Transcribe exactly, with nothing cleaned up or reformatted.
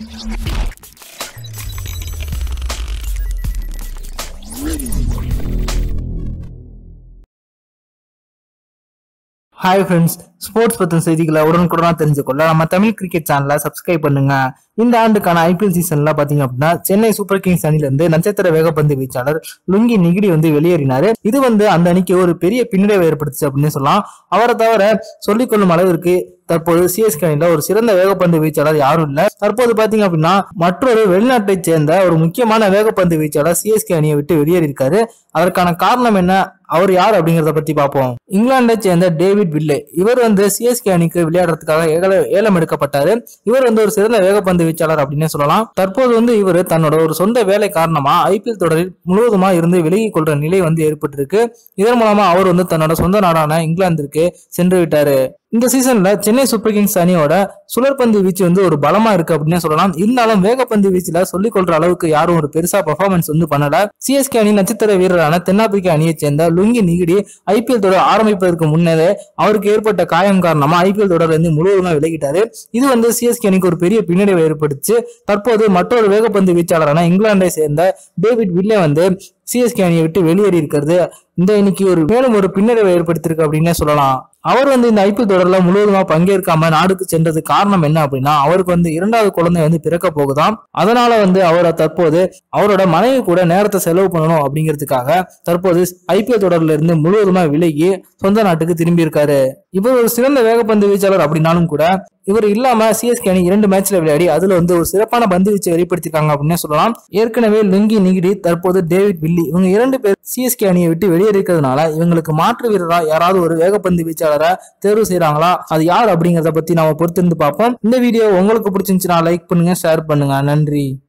Hi friends, sports பத்தின செய்திகளை உடனுக்குடனா தெரிஞ்சுக்கொள்ள நம்ம தமிழ் கிரிக்கெட் சேனலை சப்ஸ்கிரைப் பண்ணுங்க. இந்த ஆண்டுக்கான ஐபிஎல் சீசன்ல பாத்தீங்க அப்படின்னா சென்னை சூப்பர் கிங்ஸ் அணில இருந்து நட்சத்திர வேகப்பந்து வீச்சாளர் லுங்கி நிகிடி வந்து வெளியேறினாரு. இது வந்து அந்த அணிக்கு ஒரு பெரிய பின்னடைவை ஏற்படுத்துச்சு அப்படின்னு சொல்லலாம். அவரை தவிர சொல்லிக்கொள்ளும் அளவிற்கு தற்போது சிஎஸ்கே அணியில ஒரு சிறந்த வேகப்பந்து வீச்சாளர் யாரும் இல்ல. தற்போது பாத்தீங்க அப்படின்னா மற்றொரு வெளிநாட்டை சேர்ந்த ஒரு முக்கியமான வேகப்பந்து வீச்சாளர் சிஎஸ்கே அணியை விட்டு வெளியேறி இருக்காரு. அதற்கான காரணம் என்ன, அவர் யார் அப்படிங்கறத பத்தி பார்ப்போம். இங்கிலாந்தை சேர்ந்த டேவிட் வில்லே, இவர் வந்து சிஎஸ்கே அணிக்கு விளையாடுறதுக்காக ஏலம் எடுக்கப்பட்டாரு. இவர் வந்து ஒரு சிறந்த வேகப்பந்து வீச்சாளர் அப்படின்னு சொல்லலாம். தற்போது வந்து இவர் தன்னோட ஒரு சொந்த வேலை காரணமா ஐபிஎல் தொடரில் முழுவதுமா இருந்து விலகி கொள்ற நிலை வந்து ஏற்பட்டிருக்கு. இதன் மூலமா அவர் வந்து தன்னோட சொந்த நாடான இங்கிலாந்திற்கு சென்று விட்டாரு. இந்த சீசன்ல சென்னை சூப்பர் கிங்ஸ் அணியோட சுழற்பந்து வீச்சு வந்து ஒரு பலமா இருக்கு அப்படின்னு சொல்லலாம். இருந்தாலும் வேகப்பந்து வீச்சுல சொல்லிக் கொள்ற அளவுக்கு யாரும் ஒரு பெருசா பெர்ஃபார்மன்ஸ் வந்து பண்ணல. சிஎஸ்கே அணி நட்சத்திர வீரரான தென்னாப்பிரிக்க அணியை சேர்ந்த லுங்கி நிகிடி ஐபிஎல் தொடர் ஆரம்பிப்பதற்கு முன்னரே அவருக்கு ஏற்பட்ட காயம் காரணமா ஐபிஎல் தொடர்ல இருந்து முழுவதுமா விலகிட்டாரு. இது வந்து சிஎஸ்கே அணிக்கு ஒரு பெரிய பின்னடைவை ஏற்படுச்சு. தற்போது மற்றொரு வேகப்பந்து வீச்சாளரான இங்கிலாந்தை சேர்ந்த டேவிட் வில்லே வந்து சிஎஸ்கே அணியை விட்டு வெளியேறி இருக்கிறது இந்த அணிக்கு ஒரு மேலும் ஒரு பின்னடைவை ஏற்படுத்திருக்கு அப்படின்னே சொல்லலாம். அவர் வந்து இந்த ஐபிஎல் தொடர்ல முழுவதுமா பங்கேற்காம நாடுக்கு சென்றது காரணம் என்ன அப்படின்னா, அவருக்கு வந்து இரண்டாவது குழந்தை வந்து பிறக்க போகுதாம். அதனால வந்து அவரை தற்போது அவரோட மனைவி கூட நேரத்தை செலவு பண்ணணும் அப்படிங்கிறதுக்காக தற்போது ஐபிஎல் தொடர்ல இருந்து முழுவதுமா விலகி சொந்த நாட்டுக்கு திரும்பி இருக்காரு. இவர் ஒரு சிறந்த வேகப்பந்து வீச்சாளர் அப்படின்னாலும் கூட இவர் இல்லாம சிஎஸ்கே அணி இரண்டு மேட்ச்ல விளையாடி அதுல வந்து ஒரு சிறப்பான பந்து வீச்சை வெளிப்படுத்திருக்காங்க அப்படின்னு சொல்லலாம். ஏற்கனவே லுங்கி நிகிடி தற்போது டேவிட் வில்லி இவங்க இரண்டு பேர் சிஎஸ்கே அணியை விட்டு வெளியேறிக்கிறதுனால இவங்களுக்கு மாற்று வீரரா யாராவது ஒரு வேகப்பந்து வீச்சாளரை தேர்வு செய்யறாங்களா, அது யார் அப்படிங்கறத பத்தி நாம பொறுத்திருந்து பார்ப்போம். இந்த வீடியோ உங்களுக்கு பிடிச்சிருந்துச்சுன்னா லைக் பண்ணுங்க, ஷேர் பண்ணுங்க. நன்றி.